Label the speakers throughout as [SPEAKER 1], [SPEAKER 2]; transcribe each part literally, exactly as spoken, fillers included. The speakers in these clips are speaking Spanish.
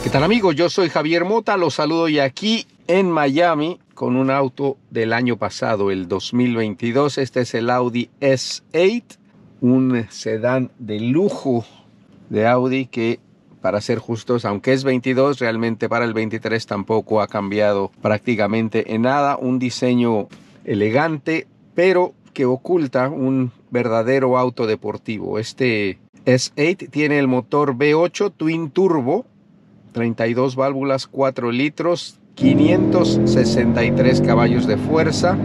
[SPEAKER 1] ¿Qué tal, amigos? Yo soy Javier Mota, los saludo y aquí en Miami con un auto del año pasado, el dos mil veintidós. Este es el Audi S ocho, un sedán de lujo de Audi que, para ser justos, aunque es veintidós, realmente para el veintitrés tampoco ha cambiado prácticamente en nada. Un diseño elegante, pero que oculta un verdadero auto deportivo. Este S ocho tiene el motor V ocho Twin Turbo, treinta y dos válvulas, cuatro litros, quinientos sesenta y tres caballos de fuerza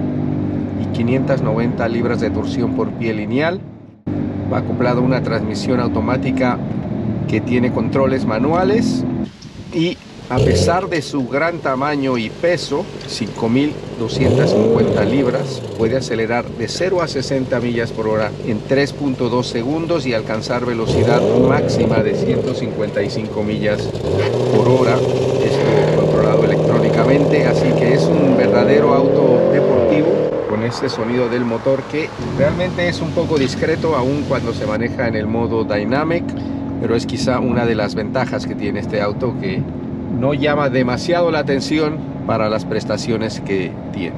[SPEAKER 1] y quinientas noventa libras de torsión por pie lineal. Va acoplado a una transmisión automática que tiene controles manuales y, a pesar de su gran tamaño y peso, cinco mil doscientas cincuenta libras, puede acelerar de cero a sesenta millas por hora en tres punto dos segundos y alcanzar velocidad máxima de ciento cincuenta y cinco millas por hora. Esto controlado electrónicamente, así que es un verdadero auto deportivo con ese sonido del motor que realmente es un poco discreto aun cuando se maneja en el modo Dynamic, pero es quizá una de las ventajas que tiene este auto, que no llama demasiado la atención para las prestaciones que tiene.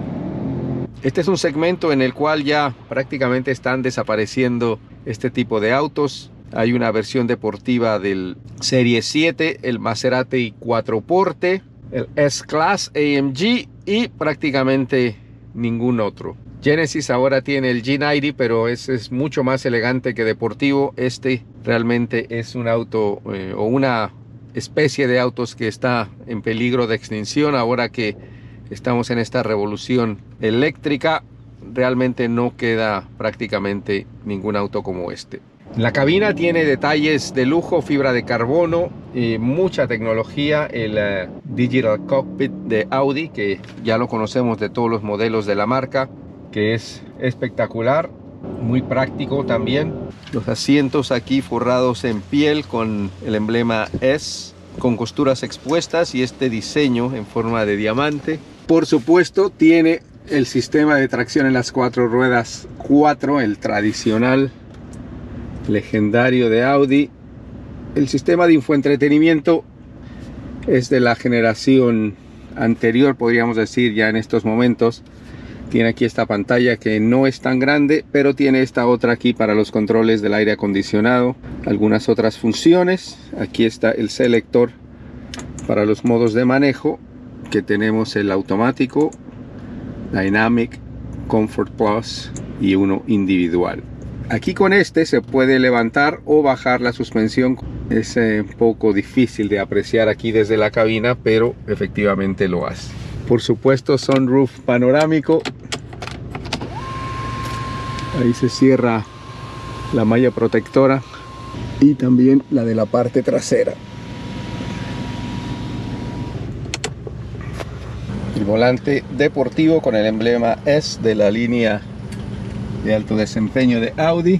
[SPEAKER 1] Este es un segmento en el cual ya prácticamente están desapareciendo este tipo de autos. Hay una versión deportiva del Serie siete, el Maserati cuatro porte, el S-Class A M G y prácticamente ningún otro. Genesis ahora tiene el G noventa, pero ese es mucho más elegante que deportivo. Este realmente es un auto eh, o una especie de autos que está en peligro de extinción ahora que estamos en esta revolución eléctrica. Realmente no queda prácticamente ningún auto como este. La cabina tiene detalles de lujo, fibra de carbono, y mucha tecnología. El uh, Digital Cockpit de Audi, que ya lo conocemos de todos los modelos de la marca, que es espectacular, muy práctico también. Los asientos aquí forrados en piel con el emblema S, con costuras expuestas y este diseño en forma de diamante. Por supuesto, tiene el sistema de tracción en las cuatro ruedas cuatro, el tradicional, legendario de Audi. El sistema de infoentretenimiento es de la generación anterior, podríamos decir, ya en estos momentos. Tiene aquí esta pantalla que no es tan grande, pero tiene esta otra aquí para los controles del aire acondicionado, algunas otras funciones. Aquí está el selector para los modos de manejo, que tenemos el automático, Dynamic, Comfort Plus y uno individual. Aquí con este se puede levantar o bajar la suspensión. Es un poco difícil de apreciar aquí desde la cabina, pero efectivamente lo hace. Por supuesto, sunroof panorámico. Ahí se cierra la malla protectora y también la de la parte trasera. El volante deportivo con el emblema S de la línea de alto desempeño de Audi.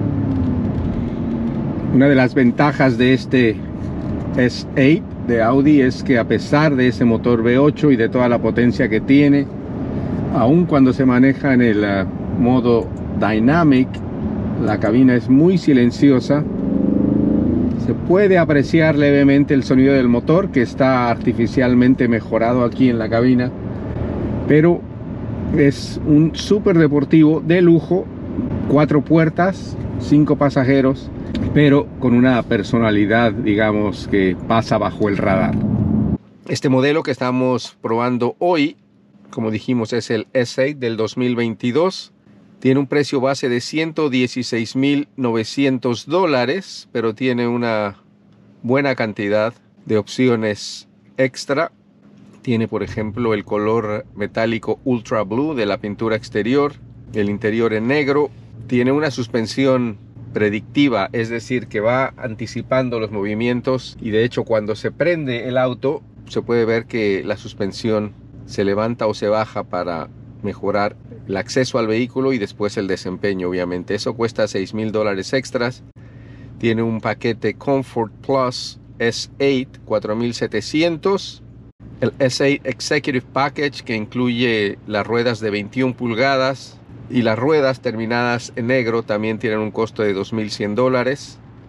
[SPEAKER 1] Una de las ventajas de este S ocho de Audi es que, a pesar de ese motor V ocho y de toda la potencia que tiene, aun cuando se maneja en el uh, modo Dynamic, la cabina es muy silenciosa. Se puede apreciar levemente el sonido del motor, que está artificialmente mejorado aquí en la cabina, pero es un súper deportivo de lujo, cuatro puertas, cinco pasajeros, pero con una personalidad, digamos, que pasa bajo el radar. Este modelo que estamos probando hoy, como dijimos, es el S ocho del dos mil veintidós. Tiene un precio base de ciento dieciséis mil novecientos dólares, pero tiene una buena cantidad de opciones extra. Tiene, por ejemplo, el color metálico Ultra Blue de la pintura exterior, el interior en negro. Tiene una suspensión predictiva, es decir, que va anticipando los movimientos, y de hecho cuando se prende el auto se puede ver que la suspensión se levanta o se baja para mejorar el acceso al vehículo y después el desempeño, obviamente. Eso cuesta seis mil dólares extras. Tiene un paquete Comfort Plus S ocho, cuatro mil setecientos. El S ocho Executive Package, que incluye las ruedas de veintiuna pulgadas, y las ruedas terminadas en negro también tienen un costo de dos mil cien dólares.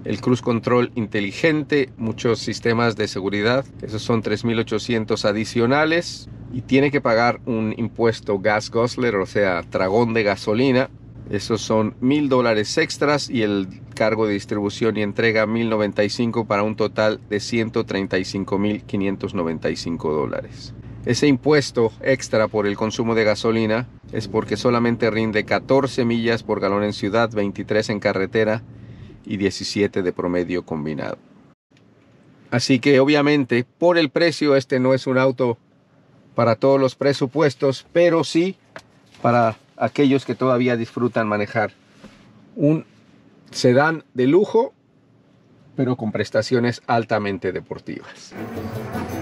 [SPEAKER 1] el cruise control inteligente, muchos sistemas de seguridad. Esos son tres mil ochocientos adicionales. Y tiene que pagar un impuesto gas guzzler, o sea, tragón de gasolina. Esos son mil dólares extras y el cargo de distribución y entrega mil noventa y cinco para un total de ciento treinta y cinco mil quinientos noventa y cinco dólares. Ese impuesto extra por el consumo de gasolina es porque solamente rinde catorce millas por galón en ciudad, veintitrés en carretera y diecisiete de promedio combinado. Así que obviamente por el precio este no es un auto para todos los presupuestos, pero sí para aquellos que todavía disfrutan manejar un sedán de lujo, pero con prestaciones altamente deportivas.